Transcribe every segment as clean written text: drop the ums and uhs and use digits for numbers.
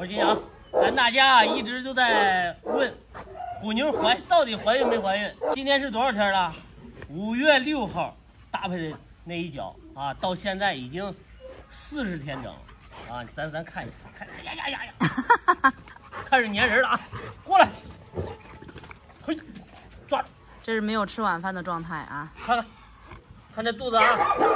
放心啊，咱大家一直就在问虎妞到底怀孕没怀孕？今天是多少天了？5月6号搭配的那一脚啊，到现在已经40天整啊，咱看一下，看呀，开始粘人了啊！过来，嘿，抓住！ 这是没有吃晚饭的状态啊！ 看这肚子啊，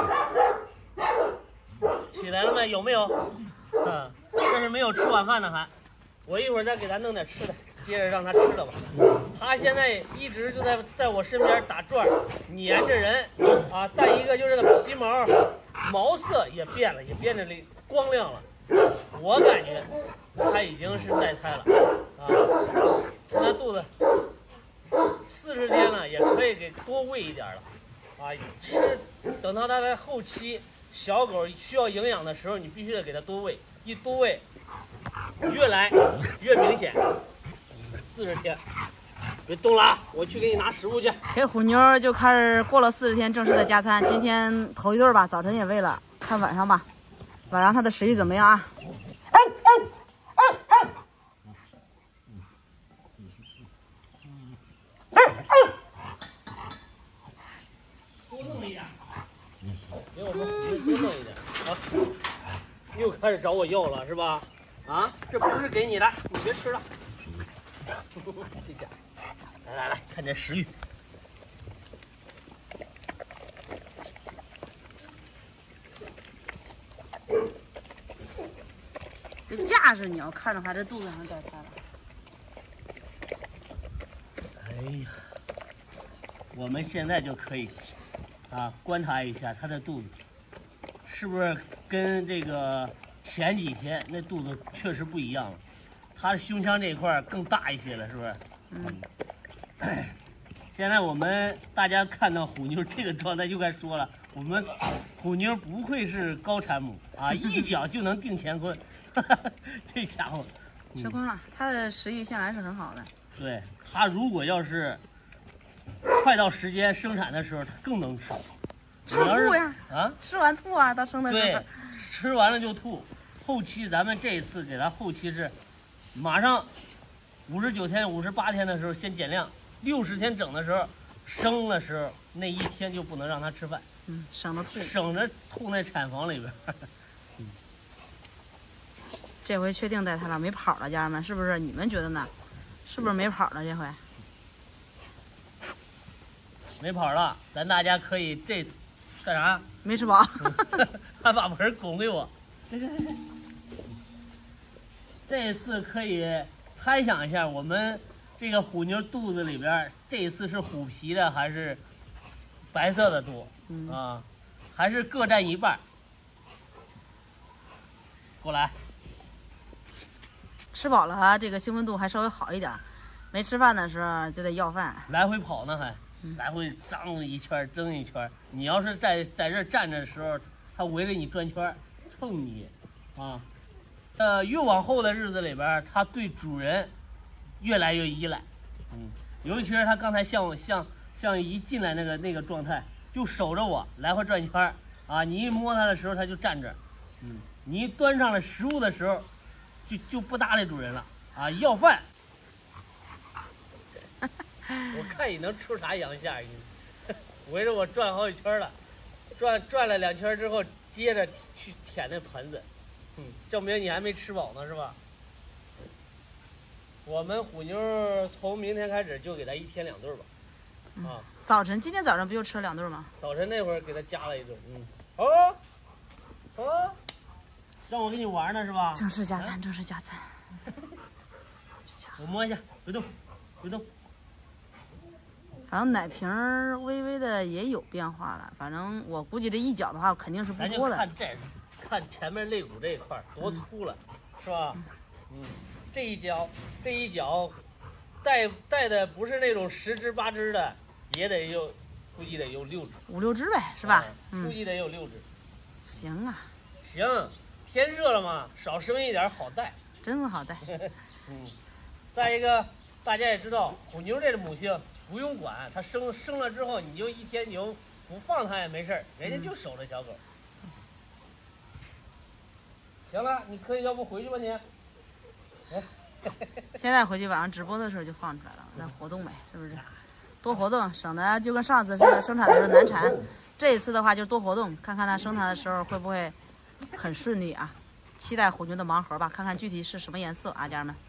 起来了没？有没有？这是没有吃晚饭的还。我一会儿再给他弄点吃的，接着让他吃了吧。他现在一直就在我身边打转，粘着人啊。再一个就是这个皮毛色也变了，也变得光亮了。我感觉他已经是带胎了啊。那肚子40天了，也可以给多喂一点了啊。等到它的后期，小狗需要营养的时候，你必须得给它多喂，一多喂，越来越明显。40天，别动了啊！我去给你拿食物去。 给虎妞就开始过了40天正式的加餐，今天头一顿吧，早晨也喂了，看晚上吧，晚上它的食欲怎么样啊？ 多弄一点，给我们虎妞多弄一点啊！又开始找我要了是吧？啊，这不是给你的，你别吃了。这家，来，看这食欲。 这架势你要看的话，这肚子上带胎了。 哎呀，我们现在就可以观察一下它的肚子，是不是跟这个前几天那肚子确实不一样了？它的胸腔这一块更大一些了，是不是？现在我们大家看到虎妞这个状态就该说了，我们虎妞不愧是高产母啊，一脚就能定乾坤。这家伙吃荤了，它的食欲向来是很好的。 对，它如果要是快到时间生产的时候，它更能吃。 吃吐呀！ 啊， 吃完吐啊，到生的时候。 对，吃完了就吐。后期咱们这一次给它后期是马上59天、58天的时候先减量，60天整的时候生的时候那一天就不能让它吃饭， 省得吐， 省着吐那产房里边。 这回确定带胎了，没跑了，家人们，是不是？你们觉得呢？是不是没跑了这回？ 没跑了，咱大家可以这干啥？ 没吃饱。 他把盆拱给我。对。这次可以猜想一下，我们这个虎妞肚子里边，这一次是虎皮的还是白色的多？啊，还是各占一半？过来。 吃饱了啊，这个兴奋度还稍微好一点。没吃饭的时候就得要饭， 来回跑呢还，来回张一圈争一圈。你要是在这站着的时候，它围着你转圈，蹭你，啊。越往后的日子里边，它对主人越来越依赖，尤其是它刚才像一进来那个状态，就守着我来回转圈啊。你一摸它的时候，它就站着，你一端上了食物的时候，就不搭理主人了啊，要饭。我看你能出啥洋相，围着我转好几圈了，转了2圈之后，接着去舔那盆子。证明你还没吃饱呢，是吧？我们虎妞从明天开始就给它1天2顿吧。 今天早上不就吃了2顿吗？ 早晨那会儿给它加了1顿。让我给你玩呢是吧？ 正式加餐，正式加餐。 我摸一下，别动。 反正奶瓶微微的也有变化了，反正我估计这一脚的话肯定是不多的。 咱就看前面肋骨这一块多粗了，是吧？这一脚带的不是那种10只8只的，也得有，估计得有6只 ，5、6只呗，是吧？ 估计得有6只。 行啊。 行，天热了嘛，少生一点好带。 真的好带。 再一个，大家也知道，虎妞这个母性不用管，它生了之后，你就1天你就不放它也没事儿，人家就守着小狗。行了，你可以要不回去吧你。 现在回去晚上直播的时候就放出来了，再活动呗，是不是？多活动，省得就跟上次似的，生产的时候难产。这一次的话就多活动，看看它生产的时候会不会很顺利啊？期待虎妞的盲盒吧，看看具体是什么颜色啊，家人们。